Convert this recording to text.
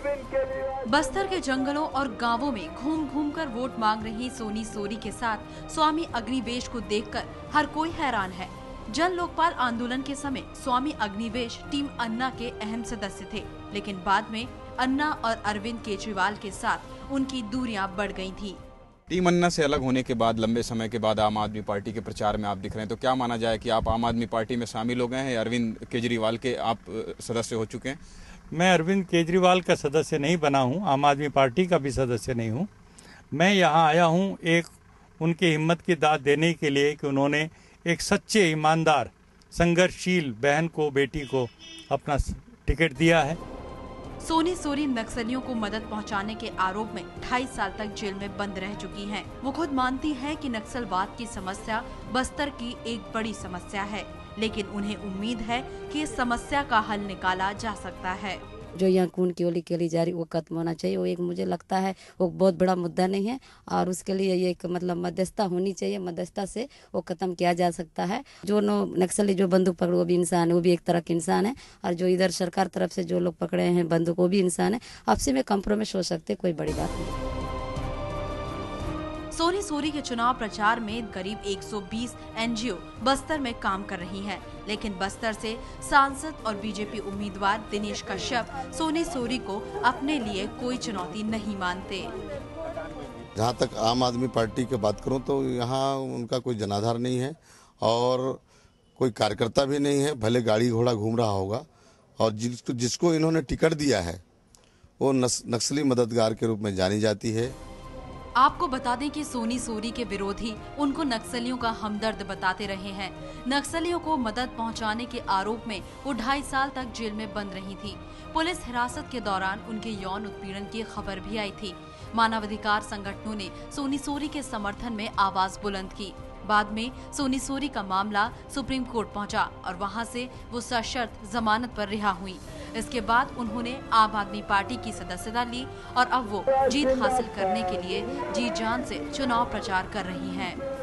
बस्तर के जंगलों और गांवों में घूम घूम कर वोट मांग रही सोनी सोरी के साथ स्वामी अग्निवेश को देखकर हर कोई हैरान है। जन लोकपाल आंदोलन के समय स्वामी अग्निवेश टीम अन्ना के अहम सदस्य थे, लेकिन बाद में अन्ना और अरविंद केजरीवाल के साथ उनकी दूरियां बढ़ गई थी। टीम अन्ना से अलग होने के बाद लंबे समय के बाद आम आदमी पार्टी के प्रचार में आप दिख रहे हैं, तो क्या माना जाए कि आप आम आदमी पार्टी में शामिल हो गए हैं? अरविंद केजरीवाल के आप सदस्य हो चुके हैं? मैं अरविंद केजरीवाल का सदस्य नहीं बना हूं, आम आदमी पार्टी का भी सदस्य नहीं हूं। मैं यहां आया हूं एक उनकी हिम्मत की दाद देने के लिए कि उन्होंने एक सच्चे ईमानदार संघर्षशील बहन को, बेटी को अपना टिकट दिया है। सोनी सोरी नक्सलियों को मदद पहुंचाने के आरोप में 2.5 साल तक जेल में बंद रह चुकी हैं। वो खुद मानती हैं कि नक्सलवाद की समस्या बस्तर की एक बड़ी समस्या है, लेकिन उन्हें उम्मीद है कि इस समस्या का हल निकाला जा सकता है। जो यहाँ खून की होली खेली जा रही वो खत्म होना चाहिए। वो एक मुझे लगता है वो बहुत बड़ा मुद्दा नहीं है और उसके लिए ये एक मध्यस्थता होनी चाहिए। मध्यस्थता से वो खत्म किया जा सकता है। जो नक्सली जो बंदूक पकड़े वो भी इंसान है, वो भी एक तरह के इंसान है, और जो इधर सरकार तरफ से जो लोग पकड़े हैं बंदूक वो भी इंसान है। आपसी में कम्प्रोमाइज हो सकते, कोई बड़ी बात नहीं। सोनी सोरी के चुनाव प्रचार में करीब 120 एनजीओ बस्तर में काम कर रही हैं, लेकिन बस्तर से सांसद और बीजेपी उम्मीदवार दिनेश कश्यप सोनी सोरी को अपने लिए कोई चुनौती नहीं मानते। जहां तक आम आदमी पार्टी की बात करूं तो यहां उनका कोई जनाधार नहीं है और कोई कार्यकर्ता भी नहीं है। भले गाड़ी घोड़ा घूम रहा होगा, और जिसको इन्होंने टिकट दिया है वो नक्सली मददगार के रूप में जानी जाती है। आपको बता दें कि सोनी सोरी के विरोधी उनको नक्सलियों का हमदर्द बताते रहे हैं। नक्सलियों को मदद पहुंचाने के आरोप में वो 2.5 साल तक जेल में बंद रही थी। पुलिस हिरासत के दौरान उनके यौन उत्पीड़न की खबर भी आई थी। मानवाधिकार संगठनों ने सोनी सोरी के समर्थन में आवाज बुलंद की। बाद में सोनी सोरी का मामला सुप्रीम कोर्ट पहुंचा और वहां से वो सशर्त जमानत पर रिहा हुई। इसके बाद उन्होंने आम आदमी पार्टी की सदस्यता ली और अब वो जीत हासिल करने के लिए जी जान से चुनाव प्रचार कर रही हैं।